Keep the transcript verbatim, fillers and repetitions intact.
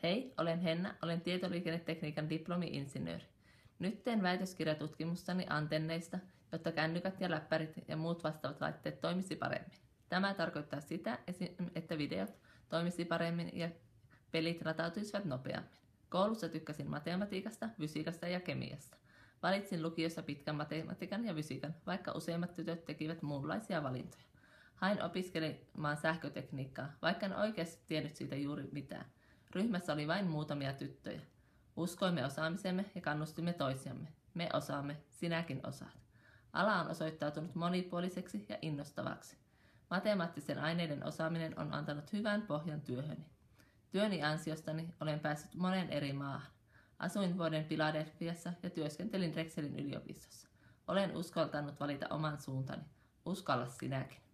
Hei, olen Henna, olen tietoliikennetekniikan diplomi-insinööri. Nyt teen väitöskirjatutkimustani antenneista, jotta kännykät ja läppärit ja muut vastaavat laitteet toimisi paremmin. Tämä tarkoittaa sitä, että videot toimisi paremmin ja pelit latautuisivat nopeammin. Koulussa tykkäsin matematiikasta, fysiikasta ja kemiasta. Valitsin lukiossa pitkän matematiikan ja fysiikan, vaikka useimmat tytöt tekivät muunlaisia valintoja. Hain opiskelemaan sähkötekniikkaa, vaikka en oikeasti tiennyt siitä juuri mitään. Ryhmässä oli vain muutamia tyttöjä. Uskoimme osaamisemme ja kannustimme toisiamme. Me osaamme, sinäkin osaat. Ala on osoittautunut monipuoliseksi ja innostavaksi. Matemaattisen aineiden osaaminen on antanut hyvän pohjan työhöni. Työni ansiostani olen päässyt monen eri maahan. Asuin vuoden Philadelphiassa ja työskentelin Drexelin yliopistossa. Olen uskaltanut valita oman suuntani. Uskalla sinäkin.